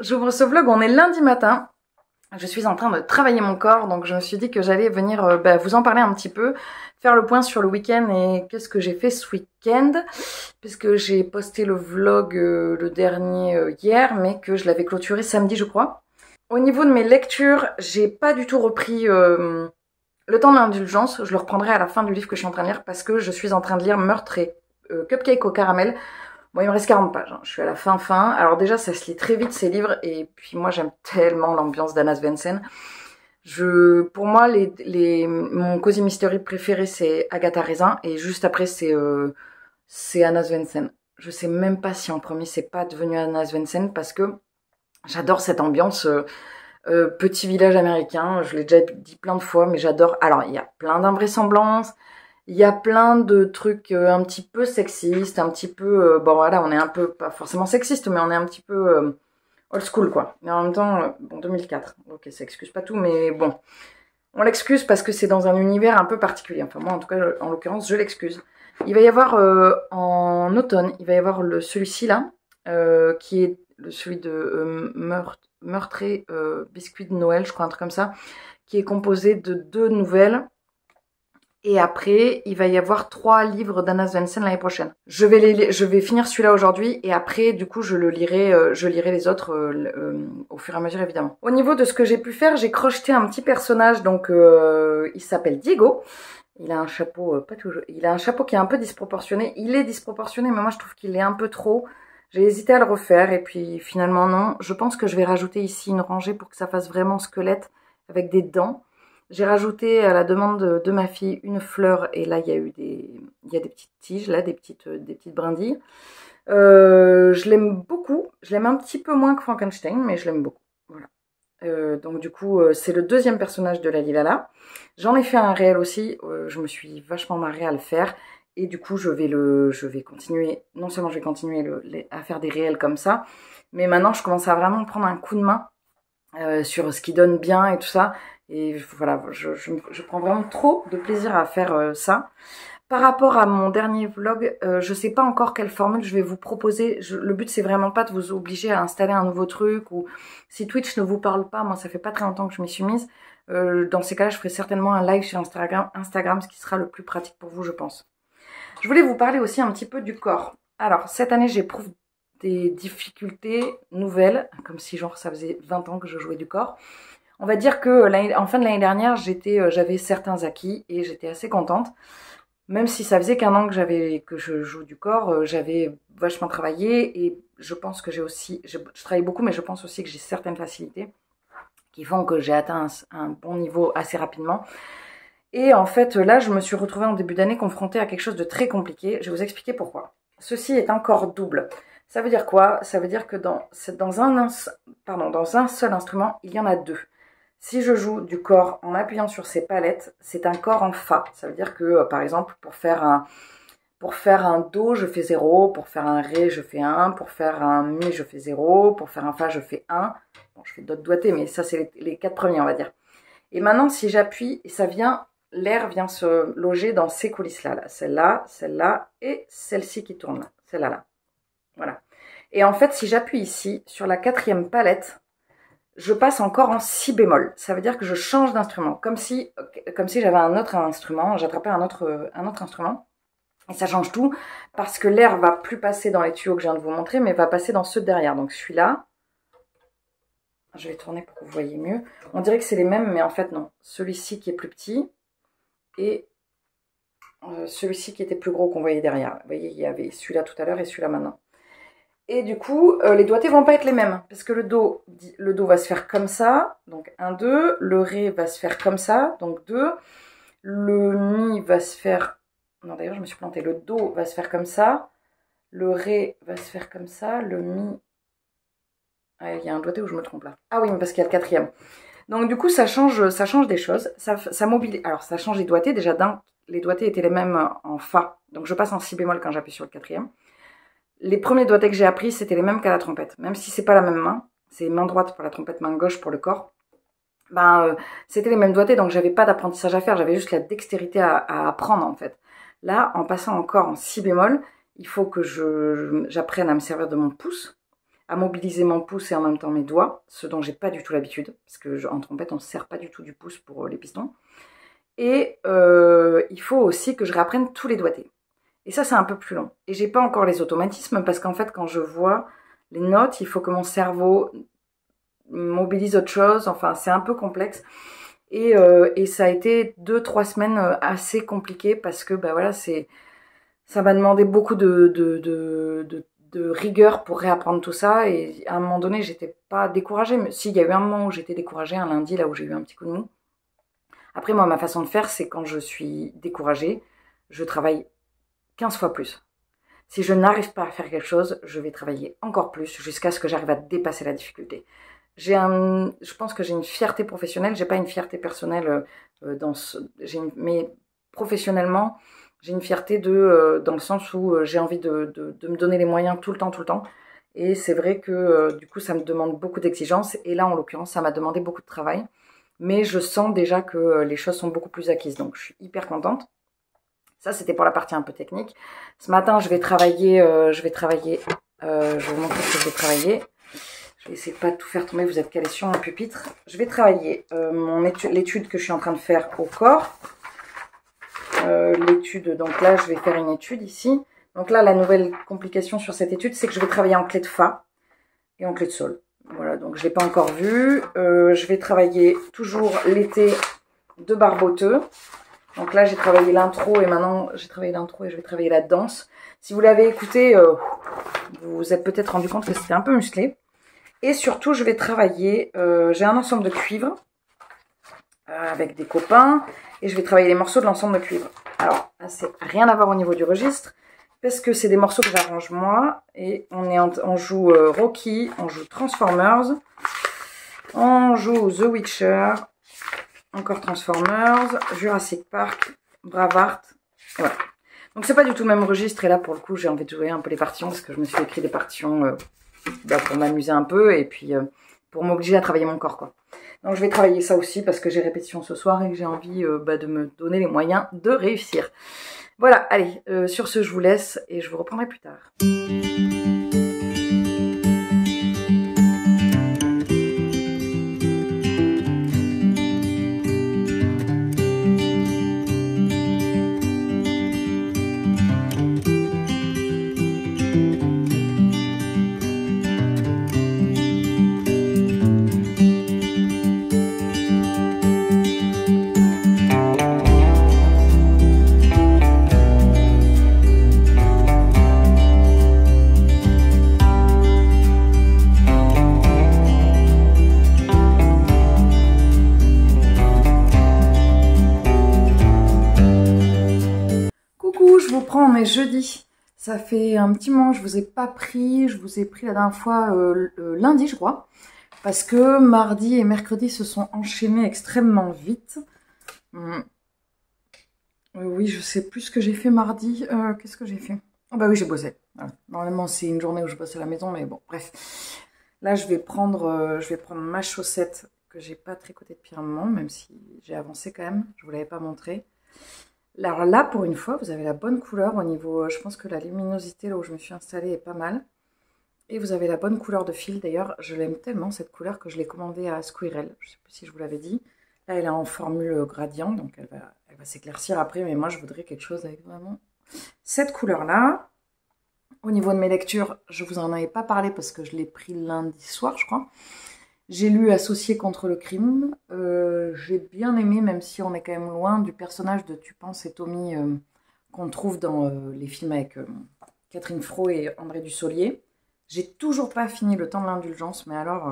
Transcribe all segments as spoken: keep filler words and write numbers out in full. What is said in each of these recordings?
j'ouvre ce vlog, on est lundi matin. Je suis en train de travailler mon corps, donc je me suis dit que j'allais venir euh, bah, vous en parler un petit peu, faire le point sur le week-end et qu'est-ce que j'ai fait ce week-end, puisque j'ai posté le vlog euh, le dernier euh, hier, mais que je l'avais clôturé samedi je crois. Au niveau de mes lectures, j'ai pas du tout repris euh, le temps de l'indulgence, je le reprendrai à la fin du livre que je suis en train de lire, parce que je suis en train de lire Meurtre et euh, Cupcake au caramel. Bon, il me reste quarante pages, hein. Je suis à la fin fin. Alors déjà, ça se lit très vite ces livres, et puis moi j'aime tellement l'ambiance d'Anna Svensson. Je, pour moi, les, les, mon Cozy Mystery préféré c'est Agatha Raisin, et juste après c'est euh, c'est Anna Svensson. Je sais même pas si en premier c'est pas devenu Anna Svensson, parce que j'adore cette ambiance euh, euh, petit village américain. Je l'ai déjà dit plein de fois, mais j'adore. Alors il y a plein d'invraisemblances. Il y a plein de trucs euh, un petit peu sexistes, un petit peu... Euh, bon voilà, on est un peu, pas forcément sexiste, mais on est un petit peu euh, old school quoi. Mais en même temps, euh, bon, deux mille quatre, ok, ça excuse pas tout, mais bon. On l'excuse parce que c'est dans un univers un peu particulier. Enfin moi, en tout cas, en l'occurrence, je l'excuse. Il va y avoir, euh, en automne, il va y avoir le celui-ci là, euh, qui est le, celui de euh, meurtre, Meurtré euh, Biscuit de Noël, je crois, un truc comme ça, qui est composé de deux nouvelles. Et après, il va y avoir trois livres d'Anna Svensson l'année prochaine. Je vais les, je vais finir celui-là aujourd'hui et après, du coup, je le lirai, euh, je lirai les autres euh, euh, au fur et à mesure, évidemment. Au niveau de ce que j'ai pu faire, j'ai crocheté un petit personnage, donc euh, il s'appelle Diego. Il a un chapeau, euh, pas toujours, il a un chapeau qui est un peu disproportionné. Il est disproportionné, mais moi je trouve qu'il est un peu trop. J'ai hésité à le refaire et puis finalement non. Je pense que je vais rajouter ici une rangée pour que ça fasse vraiment squelette avec des dents. J'ai rajouté à la demande de, de ma fille une fleur et là il y a eu des, il y a des petites tiges là, des petites, des petites brindilles. Euh, je l'aime beaucoup, je l'aime un petit peu moins que Frankenstein, mais je l'aime beaucoup. Voilà. Euh, donc du coup euh, c'est le deuxième personnage de la Lilala. J'en ai fait un réel aussi, euh, je me suis vachement marrée à le faire et du coup je vais le, je vais continuer. Non seulement je vais continuer le, les, à faire des réels comme ça, mais maintenant je commence à vraiment prendre un coup de main euh, sur ce qui donne bien et tout ça. Et voilà, je, je, je prends vraiment trop de plaisir à faire euh, ça. Par rapport à mon dernier vlog, euh, je sais pas encore quelle formule je vais vous proposer. Je, le but c'est vraiment pas de vous obliger à installer un nouveau truc, ou si Twitch ne vous parle pas, moi ça fait pas très longtemps que je m'y suis mise. Euh, dans ces cas-là, je ferai certainement un live sur Instagram, Instagram, ce qui sera le plus pratique pour vous, je pense. Je voulais vous parler aussi un petit peu du corps. Alors cette année, j'éprouve des difficultés nouvelles, comme si genre ça faisait vingt ans que je jouais du corps. On va dire que en fin de l'année dernière, j'étais, j'avais certains acquis et j'étais assez contente. Même si ça faisait qu'un an que j'avais que je joue du corps, j'avais vachement travaillé et je pense que j'ai aussi, je, je travaille beaucoup, mais je pense aussi que j'ai certaines facilités qui font que j'ai atteint un, un bon niveau assez rapidement. Et en fait, là, je me suis retrouvée en début d'année confrontée à quelque chose de très compliqué. Je vais vous expliquer pourquoi. Ceci est un corps double. Ça veut dire quoi? Ça veut dire que dans, dans, un, pardon, dans un seul instrument, il y en a deux. Si je joue du corps en appuyant sur ces palettes, c'est un corps en fa. Ça veut dire que, euh, par exemple, pour faire un pour faire un do, je fais zéro. Pour faire un ré, je fais un. Pour faire un mi, je fais zéro. Pour faire un fa, je fais un. Bon, je fais d'autres doigtés, mais ça, c'est les, les quatre premiers, on va dire. Et maintenant, si j'appuie, et ça vient, l'air vient se loger dans ces coulisses-là. Là. Celle-là, celle-là et celle-ci qui tourne là. Celle-là, là. Voilà. Et en fait, si j'appuie ici, sur la quatrième palette, je passe encore en si bémol. Ça veut dire que je change d'instrument. Comme si, comme si j'avais un autre instrument, j'attrapais un autre, un autre instrument. Et ça change tout, parce que l'air va plus passer dans les tuyaux que je viens de vous montrer, mais va passer dans ceux de derrière. Donc celui-là, je vais tourner pour que vous voyez mieux. On dirait que c'est les mêmes, mais en fait non. Celui-ci qui est plus petit, et euh, celui-ci qui était plus gros qu'on voyait derrière. Vous voyez, il y avait celui-là tout à l'heure et celui-là maintenant. Et du coup, euh, les doigtés vont pas être les mêmes. Parce que le do, le do va se faire comme ça. Donc un, deux. Le ré va se faire comme ça. Donc deux. Le mi va se faire... Non, d'ailleurs, je me suis plantée. Le do va se faire comme ça. Le ré va se faire comme ça. Le mi... Ah, il y a un doigté où je me trompe là. Ah oui, mais parce qu'il y a le quatrième. Donc du coup, ça change, ça change des choses. Ça, ça mobilise... Alors, ça change les doigtés. Déjà, d'un, les doigtés étaient les mêmes en fa. Donc je passe en si bémol quand j'appuie sur le quatrième. Les premiers doigtés que j'ai appris, c'était les mêmes qu'à la trompette. Même si c'est pas la même main, c'est main droite pour la trompette, main gauche pour le corps. Ben, euh, c'était les mêmes doigtés, donc j'avais pas d'apprentissage à faire, j'avais juste la dextérité à, à apprendre en fait. Là, en passant encore en si bémol, il faut que je j'apprenne à me servir de mon pouce, à mobiliser mon pouce et en même temps mes doigts, ce dont j'ai pas du tout l'habitude, parce que je, en trompette, on ne se sert pas du tout du pouce pour les pistons. Et euh, il faut aussi que je réapprenne tous les doigtés. Et ça, c'est un peu plus long. Et j'ai pas encore les automatismes, parce qu'en fait, quand je vois les notes, il faut que mon cerveau mobilise autre chose. Enfin, c'est un peu complexe. Et, euh, et ça a été deux, trois semaines assez compliquées, parce que, bah voilà, c'est, ça m'a demandé beaucoup de, de, de, de, de rigueur pour réapprendre tout ça. Et à un moment donné, j'étais pas découragée. Mais si, il y a eu un moment où j'étais découragée, un lundi, là où j'ai eu un petit coup de mou. Après, moi, ma façon de faire, c'est quand je suis découragée, je travaille quinze fois plus. Si je n'arrive pas à faire quelque chose, je vais travailler encore plus jusqu'à ce que j'arrive à dépasser la difficulté. J'ai un, je pense que j'ai une fierté professionnelle. J'ai pas une fierté personnelle euh, dans ce, j'ai une, mais professionnellement, j'ai une fierté de, euh, dans le sens où euh, j'ai envie de, de, de me donner les moyens tout le temps, tout le temps. Et c'est vrai que euh, du coup, ça me demande beaucoup d'exigences. Et là, en l'occurrence, ça m'a demandé beaucoup de travail. Mais je sens déjà que euh, les choses sont beaucoup plus acquises. Donc, je suis hyper contente. Ça, c'était pour la partie un peu technique. Ce matin, je vais travailler, euh, je vais travailler, euh, je vais vous montrer ce que je vais travailler. Je vais essayer de pas tout faire tomber, vous êtes calés sur mon pupitre. Je vais travailler euh, mon étude, l'étude que je suis en train de faire au corps. Euh, l'étude, donc là, je vais faire une étude ici. Donc là, la nouvelle complication sur cette étude, c'est que je vais travailler en clé de Fa et en clé de Sol. Voilà, donc je l'ai pas encore vu. Euh, je vais travailler toujours l'été de Barboteux. Donc là, j'ai travaillé l'intro et maintenant, j'ai travaillé l'intro et je vais travailler la danse. Si vous l'avez écouté, euh, vous vous êtes peut-être rendu compte que c'était un peu musclé. Et surtout, je vais travailler, euh, j'ai un ensemble de cuivre euh, avec des copains. Et je vais travailler les morceaux de l'ensemble de cuivre. Alors, c'est rien à voir au niveau du registre. Parce que c'est des morceaux que j'arrange moi. Et on, est en, on joue euh, Rocky, on joue Transformers. On joue The Witcher. Encore Transformers, Jurassic Park, Braveheart, et voilà. Donc c'est pas du tout le même registre, et là pour le coup j'ai envie de jouer un peu les partitions, parce que je me suis écrit des partitions euh, bah, pour m'amuser un peu, et puis euh, pour m'obliger à travailler mon corps, quoi. Donc je vais travailler ça aussi, parce que j'ai répétition ce soir, et que j'ai envie euh, bah, de me donner les moyens de réussir. Voilà, allez, euh, sur ce je vous laisse, et je vous reprendrai plus tard. Mais jeudi, ça fait un petit moment, je vous ai pas pris, je vous ai pris la dernière fois euh, euh, lundi je crois, parce que mardi et mercredi se sont enchaînés extrêmement vite. Hum. Euh, oui, je sais plus ce que j'ai fait mardi, euh, qu'est-ce que j'ai fait? Oh bah oui, j'ai bossé. Voilà. Normalement c'est une journée où je bosse à la maison, mais bon, bref. Là je vais prendre, euh, je vais prendre ma chaussette que j'ai pas tricotée depuis un moment, même si j'ai avancé quand même, je vous l'avais pas montré. Alors là, pour une fois, vous avez la bonne couleur au niveau... Je pense que la luminosité, là où je me suis installée, est pas mal. Et vous avez la bonne couleur de fil. D'ailleurs, je l'aime tellement, cette couleur, que je l'ai commandée à Squirrel. Je ne sais plus si je vous l'avais dit. Là, elle est en formule gradient, donc elle va, elle va s'éclaircir après. Mais moi, je voudrais quelque chose avec vraiment cette couleur-là. Au niveau de mes lectures, je vous en avais pas parlé parce que je l'ai pris lundi soir, je crois. J'ai lu Associé contre le crime, euh, j'ai bien aimé, même si on est quand même loin du personnage de Tu penses et Tommy euh, qu'on trouve dans euh, les films avec euh, Catherine Fro et André Dussolier. J'ai toujours pas fini Le temps de l'indulgence, mais alors, euh,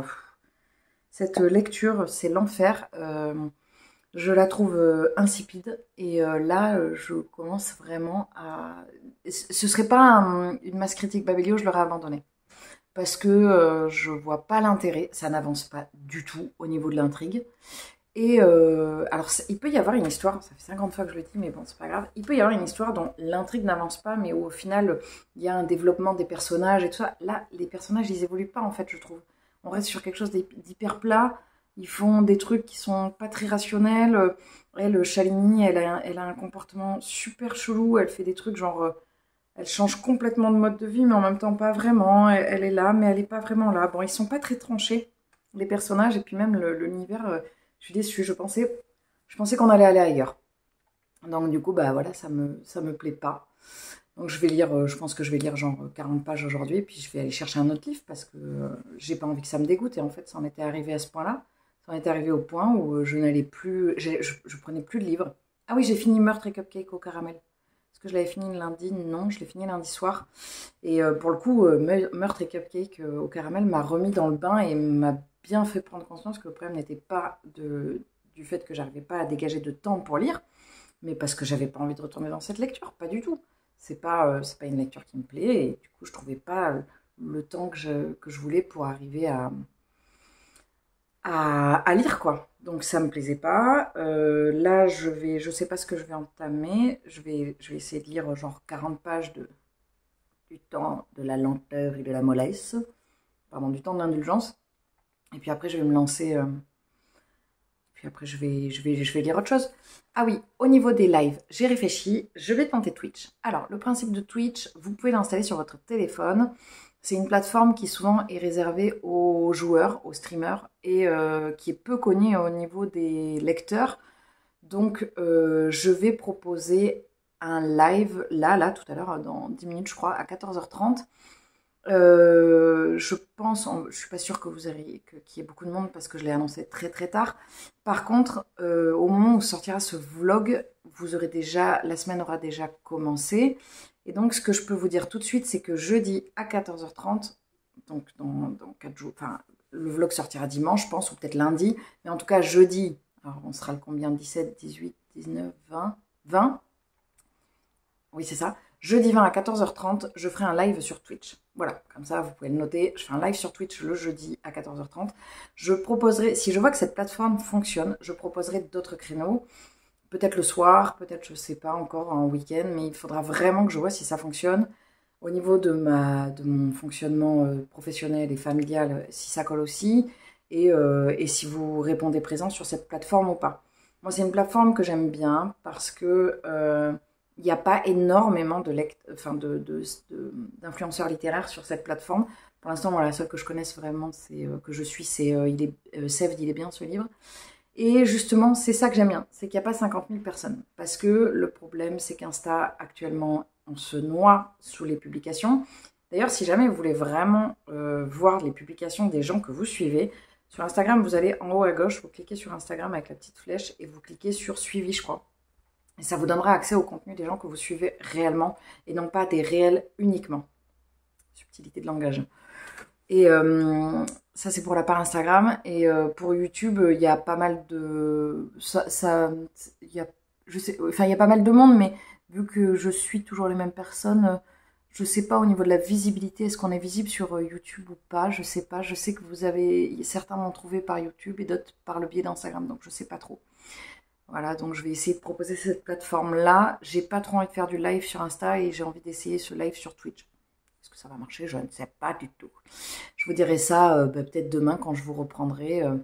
cette lecture, c'est l'enfer. Euh, je la trouve euh, insipide, et euh, là, euh, je commence vraiment à... Ce serait pas un, une masse critique Babelio, je l'aurais abandonné. Parce que euh, je vois pas l'intérêt, ça n'avance pas du tout au niveau de l'intrigue. Et euh, alors, il peut y avoir une histoire, ça fait cinquante fois que je le dis, mais bon, c'est pas grave. Il peut y avoir une histoire dont l'intrigue n'avance pas, mais où au final, il y a un développement des personnages et tout ça. Là, les personnages, ils évoluent pas, en fait, je trouve. On reste sur quelque chose d'hyper plat. Ils font des trucs qui sont pas très rationnels. Elle, Shalimini, elle a, elle a un comportement super chelou. Elle fait des trucs genre... Elle change complètement de mode de vie, mais en même temps pas vraiment. Elle, elle est là, mais elle est pas vraiment là. Bon, ils sont pas très tranchés, les personnages, et puis même l'univers, euh, je suis déçue. Je pensais, je pensais qu'on allait aller ailleurs. Donc du coup, bah voilà, ça me, ça me plaît pas. Donc je vais lire, euh, je pense que je vais lire genre quarante pages aujourd'hui, puis je vais aller chercher un autre livre parce que euh, j'ai pas envie que ça me dégoûte. Et en fait, ça en était arrivé à ce point-là. Ça en était arrivé au point où euh, je n'allais plus, je, je prenais plus de livres. Ah oui, j'ai fini Meurtre et Cupcake au caramel. Est-ce que je l'avais fini lundi? Non, je l'ai fini lundi soir. Et euh, pour le coup, euh, Meurtre et Cupcake euh, au caramel m'a remis dans le bain et m'a bien fait prendre conscience que le problème n'était pas de, du fait que j'arrivais pas à dégager de temps pour lire, mais parce que j'avais pas envie de retourner dans cette lecture, pas du tout. C'est pas, euh, c'est pas une lecture qui me plaît, et du coup, je trouvais pas le temps que je, que je voulais pour arriver à, à, à lire, quoi. Donc ça me plaisait pas. Euh, là, je vais, je sais pas ce que je vais entamer. Je vais, je vais essayer de lire genre quarante pages de, du temps, de la lenteur et de la mollesse. Pardon, du temps de l'indulgence. Et puis après, je vais me lancer... Euh, puis après, je vais, je, vais, je vais lire autre chose. Ah oui, au niveau des lives, j'ai réfléchi, je vais tenter Twitch. Alors, le principe de Twitch, vous pouvez l'installer sur votre téléphone. C'est une plateforme qui souvent est réservée aux joueurs, aux streamers, et euh, qui est peu connue au niveau des lecteurs. Donc, euh, je vais proposer un live, là, là, tout à l'heure, dans dix minutes, je crois, à quatorze heures trente. Euh, je pense, je suis pas sûre que vous auriez, qu'il y ait beaucoup de monde parce que je l'ai annoncé très très tard. Par contre, euh, au moment où sortira ce vlog, vous aurez déjà, la semaine aura déjà commencé. Et donc, ce que je peux vous dire tout de suite, c'est que jeudi à quatorze heures trente, donc dans, dans quatre jours, enfin, le vlog sortira dimanche, je pense, ou peut-être lundi, mais en tout cas jeudi, alors on sera le combien? dix-sept, dix-huit, dix-neuf, vingt, vingt? Oui, c'est ça. Jeudi vingt à quatorze heures trente, je ferai un live sur Twitch. Voilà, comme ça, vous pouvez le noter. Je fais un live sur Twitch le jeudi à quatorze heures trente. Je proposerai, si je vois que cette plateforme fonctionne, je proposerai d'autres créneaux. Peut-être le soir, peut-être, je ne sais pas encore, en week-end, mais il faudra vraiment que je vois si ça fonctionne. Au niveau de, ma, de mon fonctionnement euh, professionnel et familial, si ça colle aussi, et, euh, et si vous répondez présent sur cette plateforme ou pas. Moi, c'est une plateforme que j'aime bien parce que... Euh, il n'y a pas énormément de lect... enfin de, de, de, d'influenceurs littéraires sur cette plateforme. Pour l'instant, moi, la seule que je connaisse vraiment, c'est euh, que je suis, c'est euh, il est euh, Sèvres, il est bien ce livre. Et justement, c'est ça que j'aime bien, c'est qu'il n'y a pas cinquante mille personnes. Parce que le problème, c'est qu'Insta, actuellement, on se noie sous les publications. D'ailleurs, si jamais vous voulez vraiment euh, voir les publications des gens que vous suivez, sur Instagram, vous allez en haut à gauche, vous cliquez sur Instagram avec la petite flèche et vous cliquez sur suivi, je crois. Et ça vous donnera accès au contenu des gens que vous suivez réellement et non pas des réels uniquement. Subtilité de langage. Et euh, ça, c'est pour la part Instagram. Et euh, pour YouTube, il y a pas mal de... Ça, ça, y a, je sais, enfin, il y a pas mal de monde, mais vu que je suis toujours les mêmes personnes, je sais pas au niveau de la visibilité, est-ce qu'on est visible sur YouTube ou pas, je sais pas. Je sais que vous avez... Certains m'ont trouvé par YouTube et d'autres par le biais d'Instagram, donc je sais pas trop. Voilà, donc je vais essayer de proposer cette plateforme-là. J'ai pas trop envie de faire du live sur Insta et j'ai envie d'essayer ce live sur Twitch. Est-ce que ça va marcher? Je ne sais pas du tout. Je vous dirai ça euh, bah, peut-être demain quand je vous reprendrai. Euh,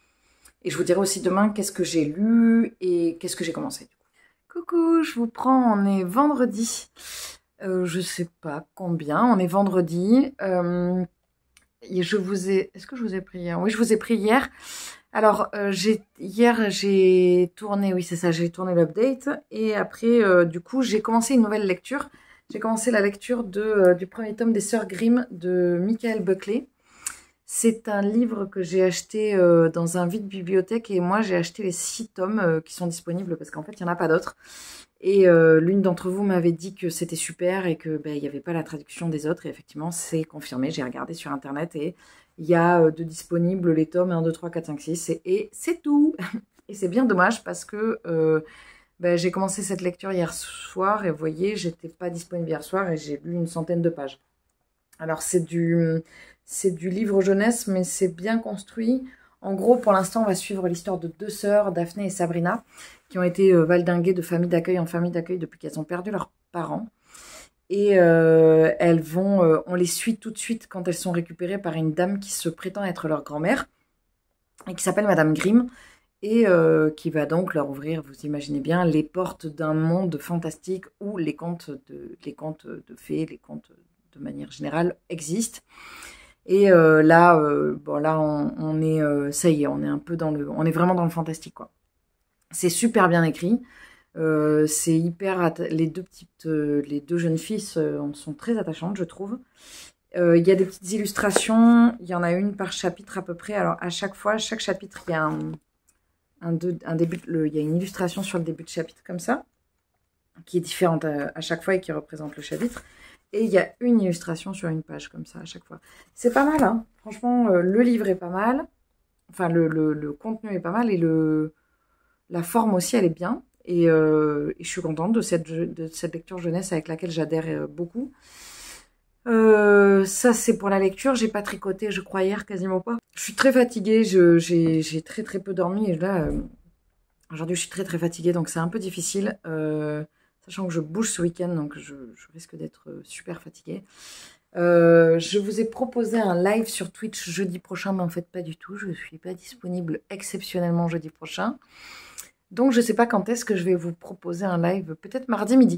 et je vous dirai aussi demain qu'est-ce que j'ai lu et qu'est-ce que j'ai commencé. Coucou, je vous prends, on est vendredi. Euh, je sais pas combien, on est vendredi. Euh, et je vous ai... Est-ce que je vous ai pris hier? Oui, je vous ai pris hier. Alors, euh, j'ai, hier, j'ai tourné, oui, c'est ça, j'ai tourné l'update. Et après, euh, du coup, j'ai commencé une nouvelle lecture. J'ai commencé la lecture de, euh, du premier tome des Sœurs Grimm de Michael Buckley. C'est un livre que j'ai acheté euh, dans un vide-bibliothèque. Et moi, j'ai acheté les six tomes euh, qui sont disponibles parce qu'en fait, il n'y en a pas d'autres. Et euh, l'une d'entre vous m'avait dit que c'était super et que ben, il n'y avait pas la traduction des autres. Et effectivement, c'est confirmé. J'ai regardé sur Internet et... Il y a de disponibles les tomes un, deux, trois, quatre, cinq, six et, et c'est tout. Et c'est bien dommage parce que euh, ben, j'ai commencé cette lecture hier soir et vous voyez, j'étais pas disponible hier soir et j'ai lu une centaine de pages. Alors c'est du, c'est du livre jeunesse mais c'est bien construit. En gros, pour l'instant, on va suivre l'histoire de deux sœurs, Daphné et Sabrina, qui ont été euh, valdinguées de famille d'accueil en famille d'accueil depuis qu'elles ont perdu leurs parents. Et euh, elles vont, euh, on les suit tout de suite quand elles sont récupérées par une dame qui se prétend être leur grand-mère et qui s'appelle Madame Grimm. et euh, qui va donc leur ouvrir, vous imaginez bien, les portes d'un monde fantastique où les contes de, les contes de fées, les contes de manière générale existent. Et euh, là, euh, bon là, on, on est, euh, ça y est, on est un peu dans le, on est vraiment dans le fantastique, quoi. C'est super bien écrit. Euh, c'est hyper, les deux petites, euh, les deux jeunes filles euh, sont très attachantes, je trouve. Euh, il y a des petites illustrations. Il y en a une par chapitre à peu près. Alors à chaque fois, chaque chapitre, il y a un, un, deux, un début, le, il y a une illustration sur le début de chapitre comme ça, qui est différente à, à chaque fois et qui représente le chapitre. Et il y a une illustration sur une page comme ça à chaque fois. C'est pas mal, hein. Franchement, euh, le livre est pas mal. Enfin, le, le, le contenu est pas mal et le, la forme aussi, elle est bien. Et, euh, et je suis contente de cette, de cette lecture jeunesse avec laquelle j'adhère euh, beaucoup. Euh, ça, c'est pour la lecture. J'ai pas tricoté, je crois, hier, quasiment pas. Je suis très fatiguée. J'ai très très peu dormi. Et là, euh, aujourd'hui, je suis très très fatiguée. Donc, c'est un peu difficile. Euh, sachant que je bouge ce week-end. Donc, je, je risque d'être super fatiguée. Euh, je vous ai proposé un live sur Twitch jeudi prochain. Mais en fait, pas du tout. Je suis pas disponible exceptionnellement jeudi prochain. Donc, je sais pas quand est-ce que je vais vous proposer un live. Peut-être mardi midi.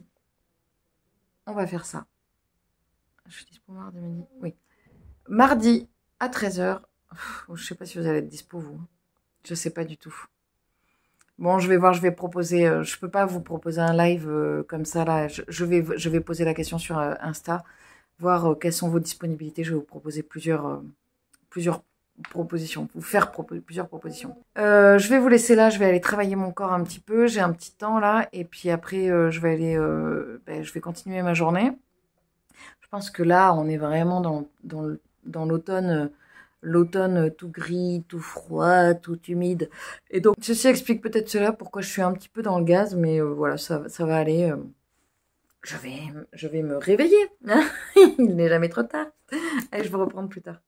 On va faire ça. Je suis dispo mardi midi. Oui. Mardi à treize heures. Je sais pas si vous allez être dispo, vous. Je sais pas du tout. Bon, je vais voir, je vais proposer. Euh, je peux pas vous proposer un live euh, comme ça, là. Je, je, vais, je vais poser la question sur euh, Insta, voir euh, quelles sont vos disponibilités. Je vais vous proposer plusieurs, euh, plusieurs propositions, vous faire propo plusieurs propositions. Euh, je vais vous laisser là, je vais aller travailler mon corps un petit peu. J'ai un petit temps là, et puis après, euh, je vais aller, euh, ben, je vais continuer ma journée. Je pense que là, on est vraiment dans, dans, dans l'automne, euh, l'automne tout gris, tout froid, tout humide. Et donc, ceci explique peut-être cela, pourquoi je suis un petit peu dans le gaz, mais euh, voilà, ça, ça va aller. Euh, je, vais, je vais me réveiller. Il n'est jamais trop tard. Allez, je vais reprendre plus tard.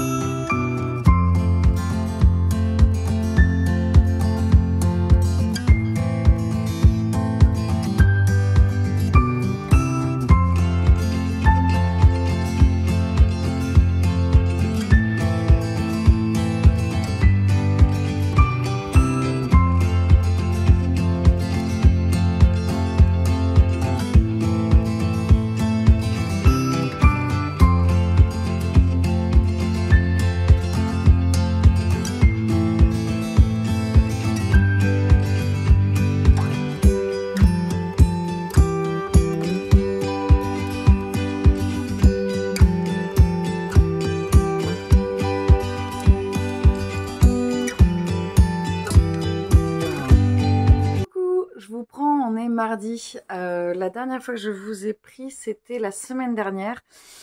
Je vous prends, on est mardi. Euh, la dernière fois que je vous ai pris, c'était la semaine dernière.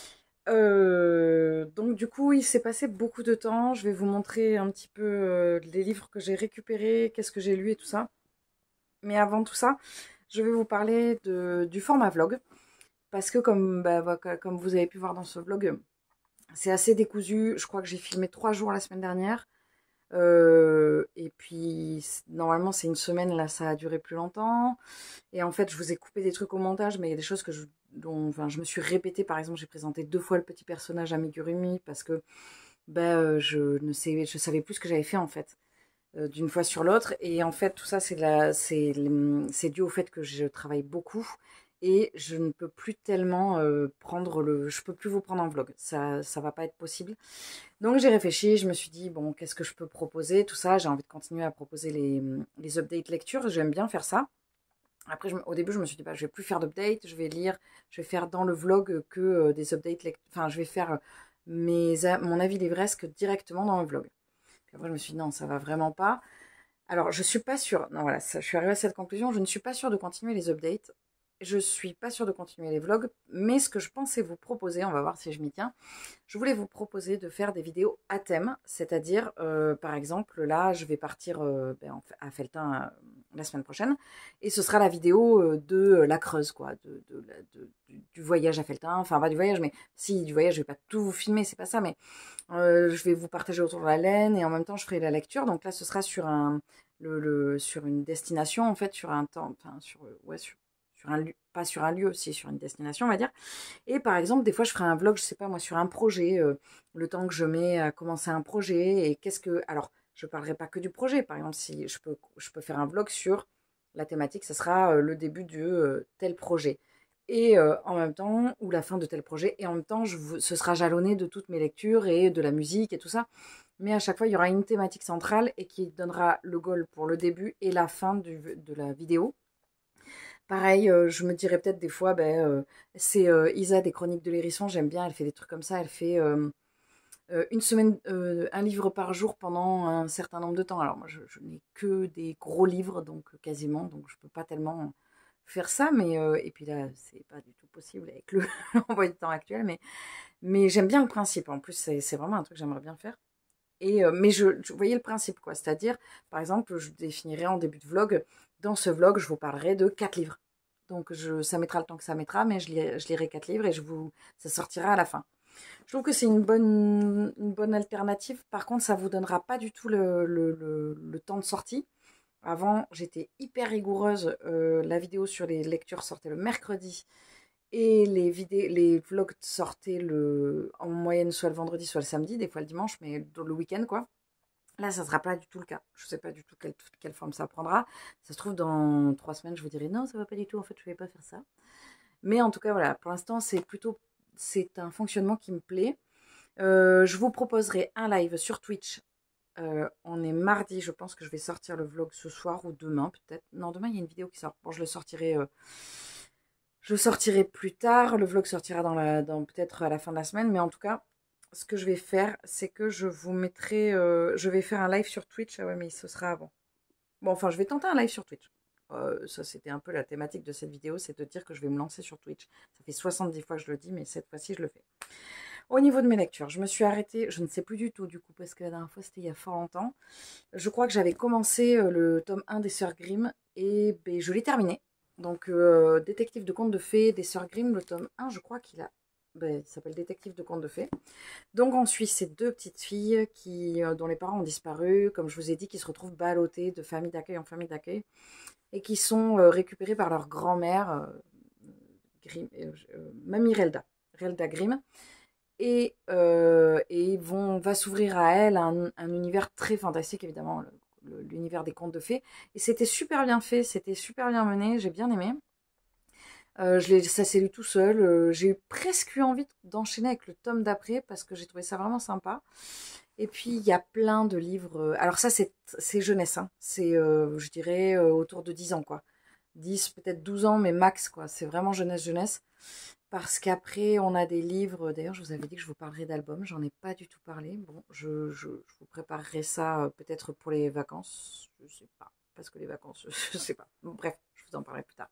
Euh, donc du coup, il s'est passé beaucoup de temps. Je vais vous montrer un petit peu euh, les livres que j'ai récupérés, qu'est-ce que j'ai lu et tout ça. Mais avant tout ça, je vais vous parler de, du format vlog. Parce que comme, bah, comme vous avez pu voir dans ce vlog, c'est assez décousu. Je crois que j'ai filmé trois jours la semaine dernière. Euh, et puis normalement c'est une semaine, là ça a duré plus longtemps, et en fait je vous ai coupé des trucs au montage, mais il y a des choses que je, dont, enfin, je me suis répétée. Par exemple, j'ai présenté deux fois le petit personnage Amigurumi parce que ben, je ne sais, je savais plus ce que j'avais fait en fait, euh, d'une fois sur l'autre. Et en fait tout ça c'est c'est dû au fait que je travaille beaucoup et je ne peux plus tellement euh, prendre le, je peux plus vous prendre en vlog, ça ça va pas être possible. Donc j'ai réfléchi, je me suis dit, bon, qu'est-ce que je peux proposer, tout ça. J'ai envie de continuer à proposer les, les updates lecture, j'aime bien faire ça. Après, je, au début, je me suis dit, bah, je vais plus faire d'updates, je vais lire, je vais faire dans le vlog que euh, des updates lecture. Enfin, je vais faire mes, mon avis livresque directement dans le vlog. Puis après, je me suis dit, non, ça va vraiment pas. Alors, je suis pas sûre, non, voilà, ça, je suis arrivée à cette conclusion, je ne suis pas sûre de continuer les updates. Je suis pas sûre de continuer les vlogs, mais ce que je pensais vous proposer, on va voir si je m'y tiens, je voulais vous proposer de faire des vidéos à thème, c'est-à-dire, euh, par exemple, là, je vais partir euh, ben, à Felletin euh, la semaine prochaine, et ce sera la vidéo euh, de la Creuse, quoi, de, de, de, de, du voyage à Felletin, enfin, pas du voyage, mais si, du voyage, je vais pas tout vous filmer, c'est pas ça, mais euh, je vais vous partager autour de la laine, et en même temps, je ferai la lecture. Donc là, ce sera sur un, le, le, sur une destination, en fait, sur un temps, enfin, sur, ouais, sur sur un lieu, pas sur un lieu, aussi sur une destination, on va dire. Et par exemple, des fois, je ferai un vlog, je sais pas moi, sur un projet, euh, le temps que je mets à commencer un projet, et qu'est-ce que... Alors, je parlerai pas que du projet. Par exemple, si je peux, je peux faire un vlog sur la thématique, ça sera euh, le début de euh, tel projet. Et euh, en même temps, ou la fin de tel projet, et en même temps, je vous, ce sera jalonné de toutes mes lectures et de la musique et tout ça. Mais à chaque fois, il y aura une thématique centrale et qui donnera le goal pour le début et la fin du, de la vidéo. Pareil, euh, je me dirais peut-être des fois, ben, euh, c'est euh, Isa des Chroniques de l'Hérisson, j'aime bien, elle fait des trucs comme ça, elle fait euh, euh, une semaine, euh, un livre par jour pendant un certain nombre de temps. Alors moi, je, je n'ai que des gros livres, donc quasiment, donc je peux pas tellement faire ça, mais euh, et puis là, c'est pas du tout possible avec le l'emploi du temps actuel, mais mais j'aime bien le principe. En plus, c'est c'est vraiment un truc que j'aimerais bien faire. Et, euh, mais je, je voyais le principe, quoi. C'est-à-dire, par exemple, je définirais en début de vlog, dans ce vlog, je vous parlerai de quatre livres. Donc, je, ça mettra le temps que ça mettra, mais je lirai, je lirai quatre livres et je vous, ça sortira à la fin. Je trouve que c'est une bonne, une bonne alternative. Par contre, ça vous donnera pas du tout le, le, le, le temps de sortie. Avant, j'étais hyper rigoureuse. Euh, la vidéo sur les lectures sortait le mercredi. Et les vidéos, les vlogs sortaient le, en moyenne soit le vendredi, soit le samedi, des fois le dimanche, mais le week-end, quoi. Là, ça ne sera pas du tout le cas. Je ne sais pas du tout quelle, quelle forme ça prendra. Ça se trouve, dans trois semaines, je vous dirai non, ça va pas du tout. En fait, je ne vais pas faire ça. Mais en tout cas, voilà. Pour l'instant, c'est plutôt, c'est un fonctionnement qui me plaît. Euh, je vous proposerai un live sur Twitch. Euh, on est mardi. Je pense que je vais sortir le vlog ce soir ou demain, peut-être. Non, demain, il y a une vidéo qui sort. Bon, je le sortirai. Euh, je sortirai plus tard. Le vlog sortira dans la, dans peut-être à la fin de la semaine. Mais en tout cas, ce que je vais faire, c'est que je vous mettrai... Euh, je vais faire un live sur Twitch. Ah ouais, mais ce sera avant. Bon, enfin, je vais tenter un live sur Twitch. Euh, ça, c'était un peu la thématique de cette vidéo, c'est de dire que je vais me lancer sur Twitch. Ça fait soixante-dix fois que je le dis, mais cette fois-ci, je le fais. Au niveau de mes lectures, je me suis arrêtée, je ne sais plus du tout, du coup, parce que la dernière fois, c'était il y a fort longtemps. Je crois que j'avais commencé euh, le tome un des Sœurs Grimm, et ben, je l'ai terminé. Donc, euh, Détective de contes de fées des Sœurs Grimm, le tome un, je crois qu'il a... Ben, il s'appelle Détective de contes de fées. Donc on suit ces deux petites filles qui, euh, dont les parents ont disparu, comme je vous ai dit, qui se retrouvent ballottées de famille d'accueil en famille d'accueil, et qui sont euh, récupérées par leur grand-mère, euh, Grimm, euh, euh, Mamie Relda, Relda Grimm, et, euh, et vont, va s'ouvrir à elle un, un univers très fantastique, évidemment, l'univers des contes de fées. Et c'était super bien fait, c'était super bien mené, j'ai bien aimé. Euh, je ça s'est lu tout seul. Euh, j'ai eu presque eu envie d'enchaîner avec le tome d'après parce que j'ai trouvé ça vraiment sympa. Et puis il y a plein de livres. Euh, alors ça c'est c'est jeunesse, hein. C'est euh, je dirais euh, autour de dix ans quoi. dix peut-être douze ans mais max quoi. C'est vraiment jeunesse jeunesse. Parce qu'après on a des livres. D'ailleurs je vous avais dit que je vous parlerais d'albums. J'en ai pas du tout parlé. Bon je, je, je vous préparerai ça euh, peut-être pour les vacances. Je sais pas. Parce que les vacances, je sais pas. Bon, bref, je vous en parlerai plus tard.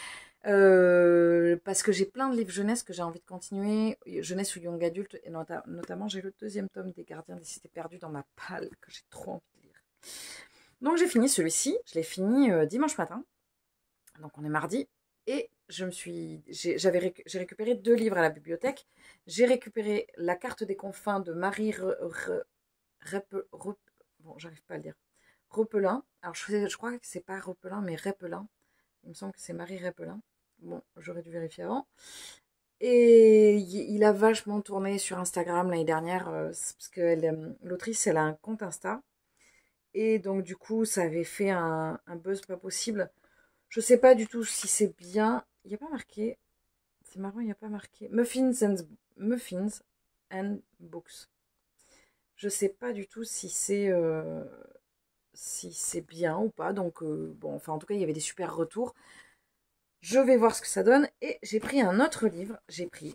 Euh, parce que j'ai plein de livres jeunesse que j'ai envie de continuer, jeunesse ou young adulte, et nota notamment j'ai le deuxième tome des Gardiens des Cités Perdues dans ma palle que j'ai trop envie de lire. Donc j'ai fini celui-ci, je l'ai fini euh, dimanche matin, donc on est mardi, et je me suis, j'avais réc j'ai récupéré deux livres à la bibliothèque. J'ai récupéré La carte des confins de Marie Re Re Rep Rep bon j'arrive pas à le dire, Repelin. Alors je, je crois que c'est pas Repelin mais Repelin. Il me semble que c'est Marie Repelin. Bon, j'aurais dû vérifier avant. Et il a vachement tourné sur Instagram l'année dernière, euh, parce que l'autrice, elle a un compte Insta. Et donc, du coup, ça avait fait un, un buzz pas possible. Je sais pas du tout si c'est bien. Il n'y a pas marqué. C'est marrant, il n'y a pas marqué. Muffins and, Muffins and Books. Je sais pas du tout si c'est euh, si c'est bien ou pas. Donc, euh, bon, enfin, en tout cas, il y avait des super retours. Je vais voir ce que ça donne. Et j'ai pris un autre livre. J'ai pris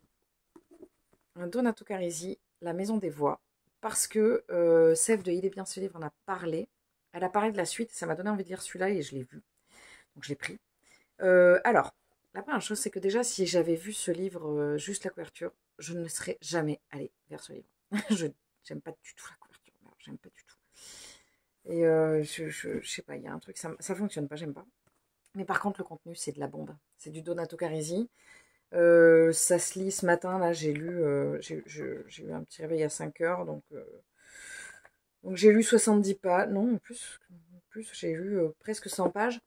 un Donato Carisi, La Maison des Voix. Parce que euh, Sève de Il est bien ce livre en a parlé. Elle a parlé de la suite. Ça m'a donné envie de lire celui-là et je l'ai vu. Donc je l'ai pris. Euh, alors, la première chose, c'est que déjà, si j'avais vu ce livre, euh, juste la couverture, je ne serais jamais allée vers ce livre. je J'aime pas du tout la couverture. J'aime pas du tout. Et euh, je, je, je sais pas, il y a un truc, ça, ça fonctionne pas, j'aime pas. Mais par contre, le contenu, c'est de la bombe. C'est du Donato Carisi. Euh, ça se lit ce matin, là, j'ai lu, euh, j'ai eu un petit réveil à cinq heures, donc, euh, donc j'ai lu soixante-dix pages, non, en plus, en plus j'ai lu euh, presque cent pages.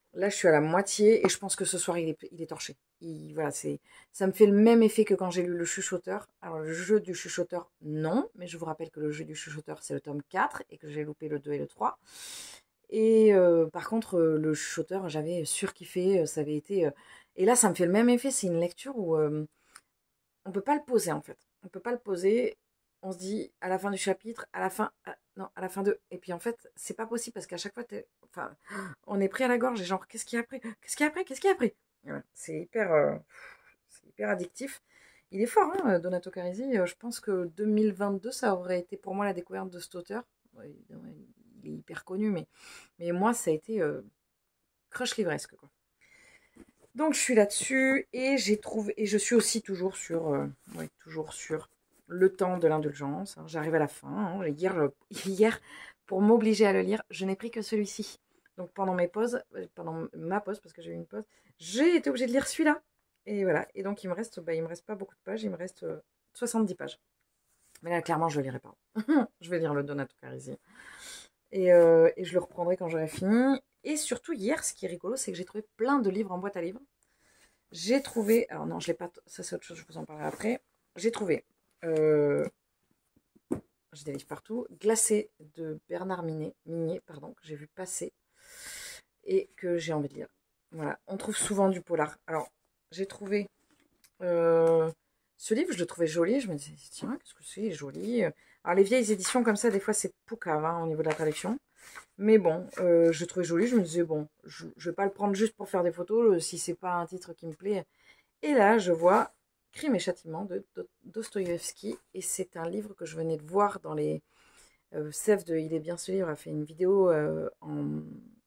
Là, je suis à la moitié et je pense que ce soir, il est, il est torché. Il, voilà, c'est, ça me fait le même effet que quand j'ai lu Le Chuchoteur. Alors, le jeu du chuchoteur, non, mais je vous rappelle que le jeu du chuchoteur, c'est le tome quatre et que j'ai loupé le deux et le trois. Et euh, par contre, euh, le chuchoteur, j'avais surkiffé, euh, ça avait été... euh, Et là, ça me fait le même effet, c'est une lecture où euh, on peut pas le poser, en fait. On peut pas le poser, on se dit, à la fin du chapitre, à la fin... à- Non, à la fin de... Et puis en fait, c'est pas possible parce qu'à chaque fois, t'es... Enfin, on est pris à la gorge et genre, qu'est-ce qu'il y a après? Qu'est-ce qu'il y a après? Qu'est-ce qu'il y a après? Voilà, c'est hyper... euh, c'est hyper addictif. Il est fort, hein, Donato Carisi. Euh, Je pense que deux mille vingt-deux, ça aurait été pour moi la découverte de cet auteur. Ouais, évidemment, il est hyper connu, mais, mais moi, ça a été euh, crush livresque, quoi. Donc, je suis là-dessus et j'ai trouvé, et je suis aussi toujours sur, euh, ouais, toujours sur le temps de l'indulgence. Hein. J'arrive à la fin. Hein. Hier, euh, hier, pour m'obliger à le lire, je n'ai pris que celui-ci. Donc, pendant mes pauses, euh, pendant ma pause, parce que j'ai eu une pause, j'ai été obligée de lire celui-là. Et voilà. Et donc, il me reste, bah, il me reste pas beaucoup de pages. Il me reste euh, soixante-dix pages. Mais là, clairement, je ne le lirai pas. Je vais lire le Donato Carisi. Et, euh, et je le reprendrai quand j'aurai fini. Et surtout, hier, ce qui est rigolo, c'est que j'ai trouvé plein de livres en boîte à livres. J'ai trouvé, alors non, je l'ai pas, ça c'est autre chose, je vous en parlerai après. J'ai trouvé, euh, j'ai des livres partout, Glacé de Bernard Minet, Minier, pardon, que j'ai vu passer et que j'ai envie de lire. Voilà, on trouve souvent du polar. Alors, j'ai trouvé euh, ce livre, je le trouvais joli, je me disais, tiens, qu'est-ce que c'est, joli. Alors, les vieilles éditions comme ça, des fois, c'est poucave hein, au niveau de la traduction. Mais bon, euh, je le trouvais joli, je me disais, bon, je, je vais pas le prendre juste pour faire des photos, euh, si c'est pas un titre qui me plaît. Et là, je vois Crime et Châtiment de Dostoïevski. Et c'est un livre que je venais de voir dans les... Euh, Sève de Il est bien ce livre a fait une vidéo euh, en...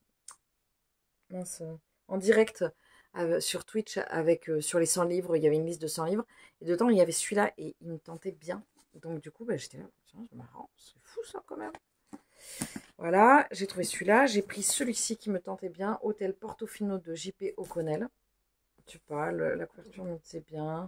mince, en direct euh, sur Twitch avec euh, sur les cent livres. Il y avait une liste de cent livres. Et dedans, il y avait celui-là et il me tentait bien. Donc du coup, bah, j'étais là, tiens, c'est marrant, c'est fou ça quand même. Voilà, j'ai trouvé celui-là. J'ai pris celui-ci qui me tentait bien, Hôtel Portofino de J P O'Connell. Tu sais pas, le- la couverture me disait bien.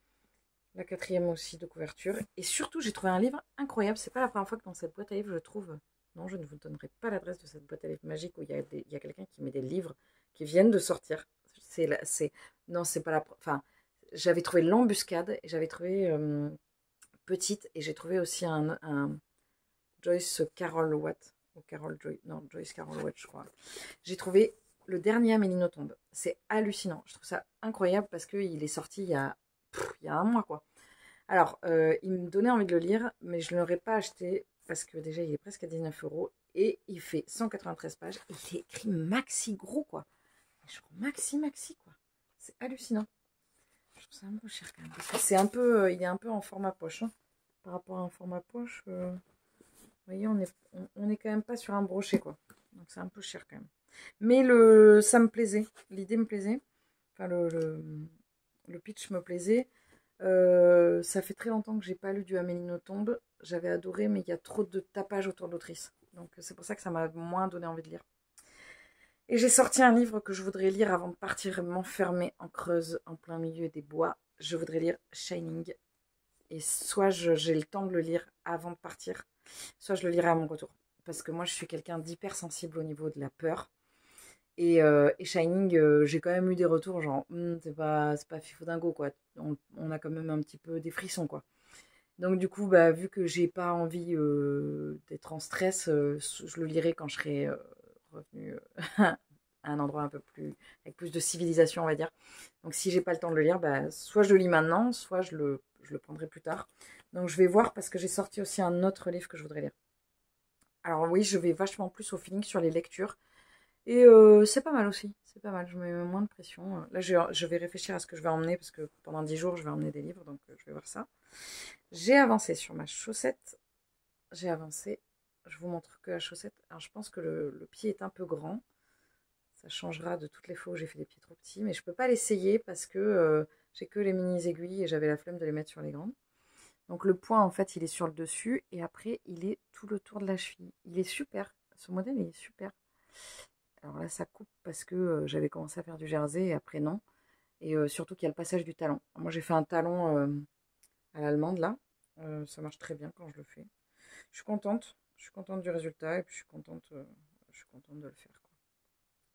La quatrième aussi de couverture. Et surtout, j'ai trouvé un livre incroyable. C'est pas la première fois que dans cette boîte à livres, je trouve. Non, je ne vous donnerai pas l'adresse de cette boîte à livres magique où il y a, des- il y a quelqu'un qui met des livres qui viennent de sortir. C'est, la- c'est, non, c'est pas la. Enfin, j'avais trouvé l'embuscade et j'avais trouvé euh, petite et j'ai trouvé aussi un, un Joyce Carol Watt ou Carol Joy, non Joyce Carol Watt, je crois. J'ai trouvé le dernier Amélie Nothomb. C'est hallucinant. Je trouve ça incroyable parce qu'il est sorti il y a, pff, il y a un mois quoi. Alors, euh, il me donnait envie de le lire, mais je ne l'aurais pas acheté parce que déjà, il est presque à dix-neuf euros et il fait cent quatre-vingt-treize pages. Et il est écrit maxi gros, quoi. Je trouve maxi, maxi, quoi. C'est hallucinant. Je trouve ça un peu cher quand même. Parce que c'est un peu, euh, il est un peu en format poche. Hein. Par rapport à un format poche, euh, vous voyez, on est, on, on est quand même pas sur un brochet, quoi. Donc c'est un peu cher quand même. Mais le, ça me plaisait. L'idée me plaisait. Enfin, le, le, le pitch me plaisait. Euh, ça fait très longtemps que j'ai pas lu du Amélie Nothomb. J'avais adoré, mais il y a trop de tapage autour de l'autrice. Donc c'est pour ça que ça m'a moins donné envie de lire. Et j'ai sorti un livre que je voudrais lire avant de partir m'enfermer en Creuse, en plein milieu des bois. Je voudrais lire Shining. Et soit j'ai le temps de le lire avant de partir, soit je le lirai à mon retour. Parce que moi, je suis quelqu'un d'hypersensible au niveau de la peur. Et, euh, et Shining, euh, j'ai quand même eu des retours genre, hm, c'est pas, c'est pas fifo dingo, quoi. On, on a quand même un petit peu des frissons, quoi. Donc du coup, bah, vu que j'ai pas envie euh, d'être en stress, euh, je le lirai quand je serai euh, revenue euh, à un endroit un peu plus, avec plus de civilisation, on va dire. Donc si j'ai pas le temps de le lire, bah, soit je le lis maintenant, soit je le, je le prendrai plus tard. Donc je vais voir parce que j'ai sorti aussi un autre livre que je voudrais lire. Alors oui, je vais vachement plus au feeling sur les lectures. Et euh, c'est pas mal aussi, c'est pas mal, je mets moins de pression. Là, je, je vais réfléchir à ce que je vais emmener, parce que pendant dix jours, je vais emmener des livres, donc euh, je vais voir ça. J'ai avancé sur ma chaussette, j'ai avancé, je vous montre que la chaussette. Alors, je pense que le, le pied est un peu grand, ça changera de toutes les fois où j'ai fait des pieds trop petits, mais je peux pas l'essayer parce que euh, j'ai que les mini aiguilles et j'avais la flemme de les mettre sur les grandes. Donc le point, en fait, il est sur le dessus, et après, il est tout le tour de la cheville. Il est super, ce modèle, il est super. Alors là, ça coupe parce que euh, j'avais commencé à faire du jersey et après non. Et euh, surtout qu'il y a le passage du talon. Moi, j'ai fait un talon euh, à l'allemande là. Euh, ça marche très bien quand je le fais. Je suis contente. Je suis contente du résultat et puis je suis contente, euh, je suis contente de le faire, quoi.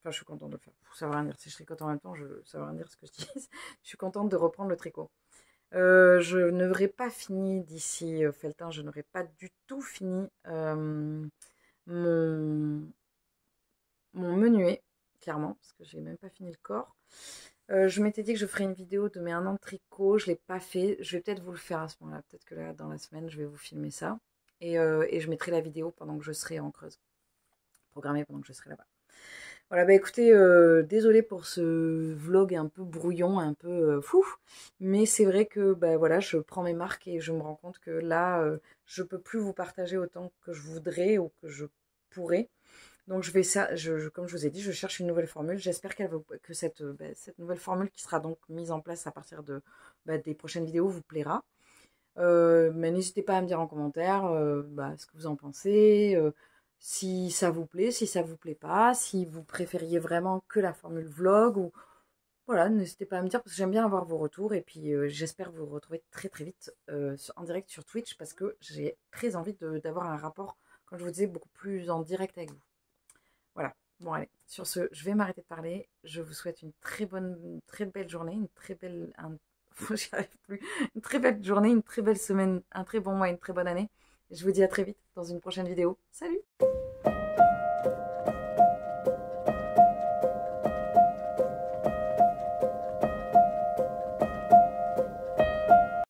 Enfin, je suis contente de le faire. Ça veut rien dire. Si je tricote en même temps, je... ça veut rien dire ce que je dis. Je suis contente de reprendre le tricot. Euh, je n'aurai pas fini d'ici euh, Feltin, je n'aurai pas du tout fini euh, mon, mon menuet, clairement, parce que j'ai même pas fini le corps. Euh, je m'étais dit que je ferais une vidéo de mes un an de tricot, je ne l'ai pas fait. Je vais peut-être vous le faire à ce moment-là, peut-être que là, dans la semaine, je vais vous filmer ça. Et, euh, et je mettrai la vidéo pendant que je serai en Creuse, programmée pendant que je serai là-bas. Voilà, bah écoutez, euh, désolée pour ce vlog un peu brouillon, un peu euh, fou, mais c'est vrai que bah, voilà, je prends mes marques et je me rends compte que là, euh, je peux plus vous partager autant que je voudrais ou que je pourrais. Donc je vais ça, je, je, comme je vous ai dit, je cherche une nouvelle formule. J'espère qu'elle que cette, bah, cette nouvelle formule qui sera donc mise en place à partir de, bah, des prochaines vidéos vous plaira. Euh, mais n'hésitez pas à me dire en commentaire euh, bah, ce que vous en pensez. Euh, si ça vous plaît, si ça vous plaît pas, si vous préfériez vraiment que la formule vlog ou voilà, n'hésitez pas à me dire parce que j'aime bien avoir vos retours et puis euh, j'espère vous retrouver très très vite euh, en direct sur Twitch parce que j'ai très envie d'avoir un rapport, comme je vous disais, beaucoup plus en direct avec vous. Voilà, bon allez, sur ce, je vais m'arrêter de parler. Je vous souhaite une très bonne, une très belle journée, une très belle, un, j'y arrive plus, une très belle journée, une très belle semaine, un très bon mois, une très bonne année. Et je vous dis à très vite dans une prochaine vidéo. Salut!